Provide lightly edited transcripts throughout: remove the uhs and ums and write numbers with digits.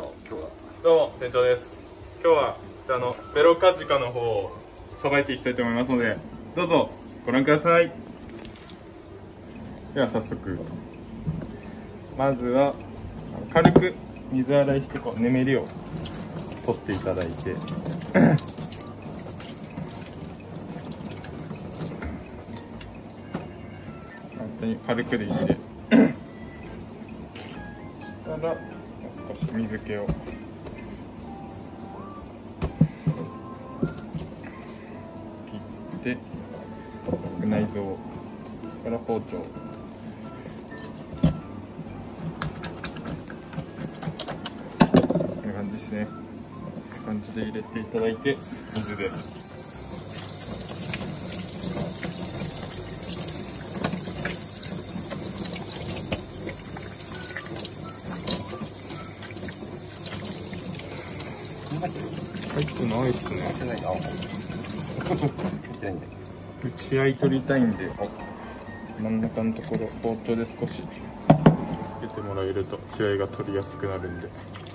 長、今日は。 どうも、店長です。今日は、ベロカジカの方をさばいていきたいと思いますので、どうぞご覧ください。では早速、まずは軽く水洗いしてぬめりを取っていただいて簡単に軽くでいいんでしたら少し水気を切って内臓から包丁、こんな感じですね。感じで入れていただいて、水で入ってないですね。 入ってないな。入ってないんだ。 打ち合い取りたいんで、真ん中のところ包丁で少し入れてもらえると血合いが取りやすくなるんで。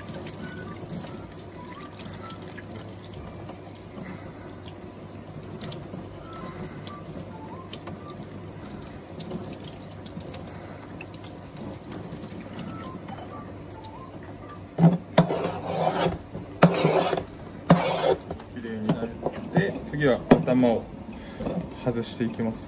きれいになって次は頭を外していきます。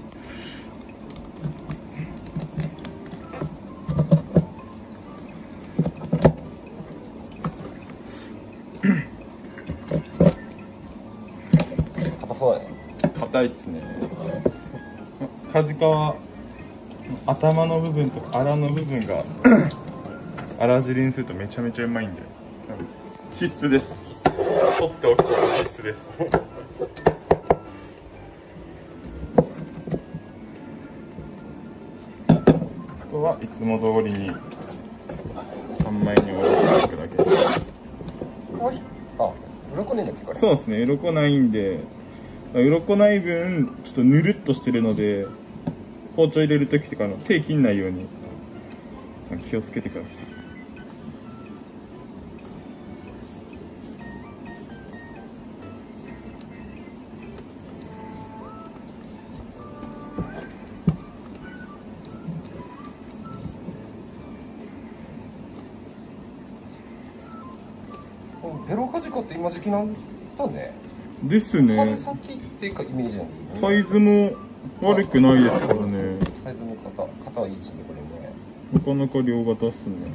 硬そうだね。 硬いっすね。カジカは頭の部分とか腹の部分が粗汁にするとめちゃめちゃうまいんで必須です。取っておくことが必須です。あとはいつも通りに3枚におろしていくだけです。 あ、鱗ねんだっけこれ。 そうですね、鱗ないんで、鱗ない分ちょっとぬるっとしてるので、包丁入れる時とか手切んないように気をつけてください。 ベロカジカって今時期なんだね。 ですね。 春先っていうかイメージなんだよね。 サイズも悪くないですからね。 サイズも型はいいしね、これね。 なかなか両型っすね。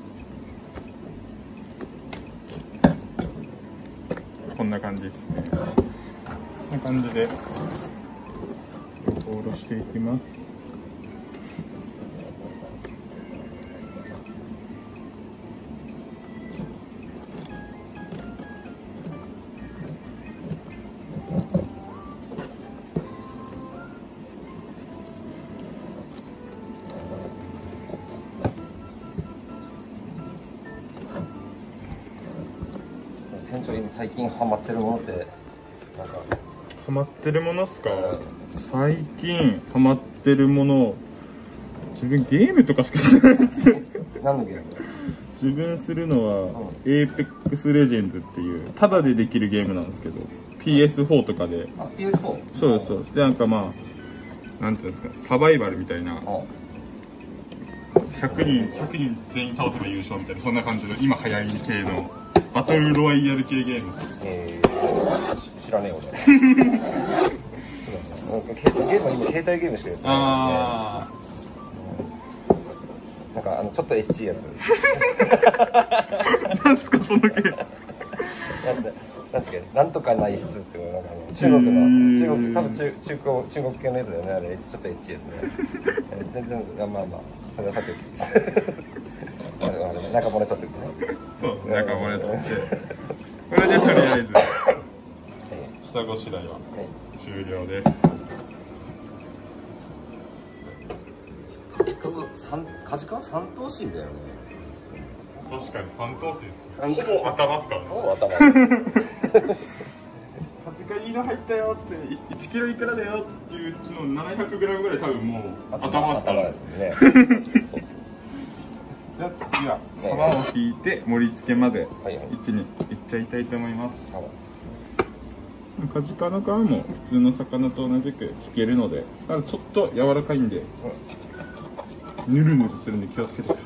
こんな感じですね。こんな感じで両方おろしていきます。 店長今最近ハマってるものってなんかハマってるものっすか？最近ハマってるもの、自分ゲームとかしかしてないんですよ。 何のゲーム？ 自分するのは Apex Legends っていうタダでできるゲームなんですけど、 PS4 とかで。 あ、PS4？ そうですそうです。でなんかまあなんていうんですか、サバイバルみたいな、100人全員倒せば優勝みたいな、そんな感じの今流行り系のバトルロワイヤル系ゲーム。 知らねえ俺。ゲームは今携帯ゲームしかやってない。 あなんかちょっとエッチいやつ。 なんすかそのゲーム。 なんていうか、なんとか内室っていうなんか中国の多分中国系のやつだよね、あれちょっとエッチいやつね。全然まあそれはさておきです。中骨取ってくね。 そうですね、中骨取って。これでとりあえず下ごしらえは終了です。 カジカは三頭身だよね。 確かに三頭身です。ほぼ頭っすからね。 ほぼ頭。 カジカいいの入ったよって1キロいくらだよっていううちの700グラムぐらい多分もう頭っすからね。 頭ですね。そうそう。 次は皮を引いて盛り付けまではいはい。 一気にいっちゃいたいと思います。 あカジカの皮も普通の魚と同じく引けるので、ただちょっと柔らかいんで、ぬるぬるするんで気をつけてくださ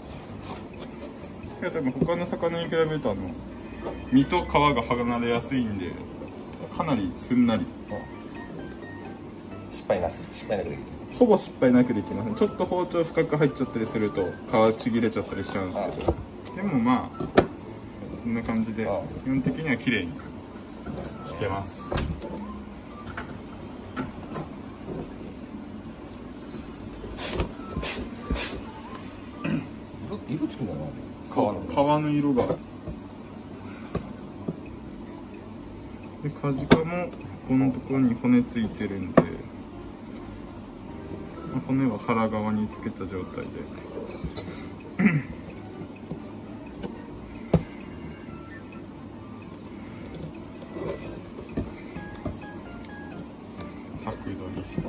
い。多分他の魚に比べると身と皮が離れやすいんで、かなりすんなり。 失敗なくできる。 ほぼ失敗なくできます。ちょっと包丁深く入っちゃったりすると皮ちぎれちゃったりしちゃうんですけど、でもまあこんな感じで基本的には綺麗に引けます。 色つくんだな。 皮の色が。でカジカもここのところに骨ついてるんで、骨は腹側につけた状態で先取りして、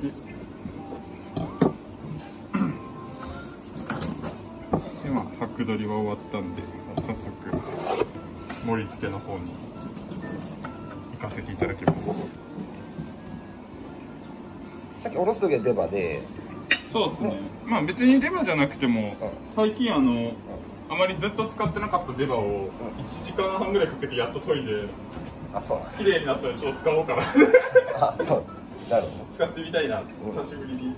で先取りは終わったんで早速盛り付けの方に行かせていただきます。 さっきおろす時は出刃で。 そうですね。まあ別に出刃じゃなくても、最近あまりずっと使ってなかった出刃を1時間半ぐらいかけてやっと研いで、綺麗になったらちょっと使おうかな。 あ、そう。なるほど。 使ってみたいな、久しぶりに。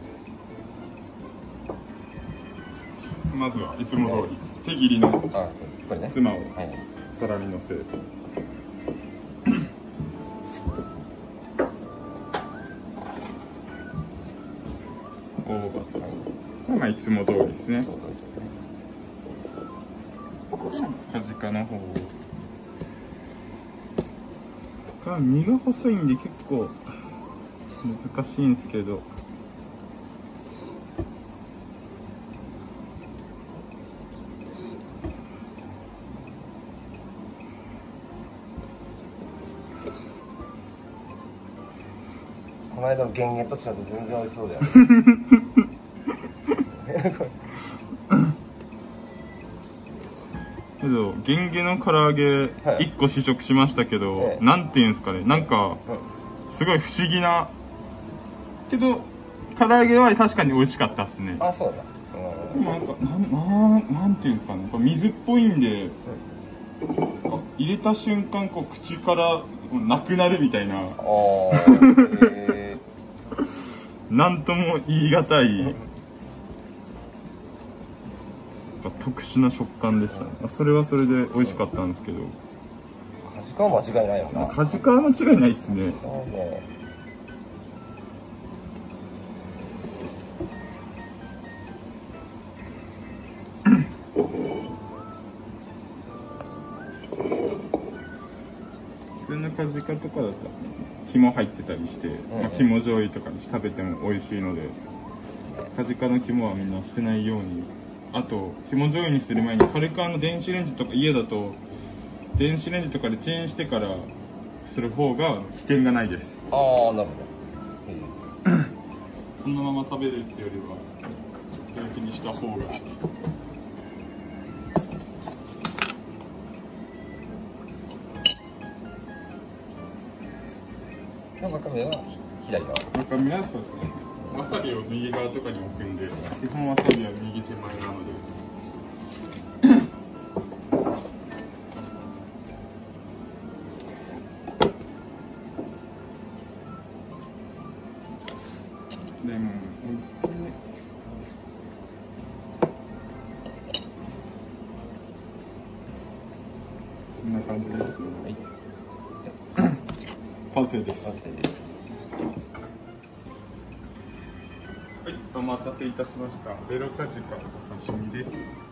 まずはいつも通り手切りのツマを皿にのせる。まあいつも通りですね。カジカの方身が細いんで結構難しいんですけど、 この間の減塩と違って全然美味しそうだよね。 けどゲンゲの唐揚げ1個試食しましたけど、なんていうんですかね、なんかすごい不思議なけど唐揚げは確かに美味しかったですね。 あ、そうだ。 でもなんていうんですかね、水っぽいんで、入れた瞬間こう口からなくなるみたいな。なんとも言い難い特殊な食感でしたね。それはそれで美味しかったんですけど。 カジカは間違いないよな。 カジカは間違いないですね。普通のカジカとかだと肝入ってたりして、肝醤油とかに食べても美味しいので、カジカの肝はみんな捨てないように。あと肝醤油にする前に軽く電子レンジとか、家だと電子レンジとかでチンしてからする方が危険がないです。 ああ、なるほど。そのまま食べるっていうよりはそういうふうにした方が。 わかめは左側。 わかめはそうですね。わさびを右側とかに置くんで、基本わさびは右手前なので。レモン置いて、こんな感じですね。完成です。はい、お待たせいたしました。ベロカジカお刺身です。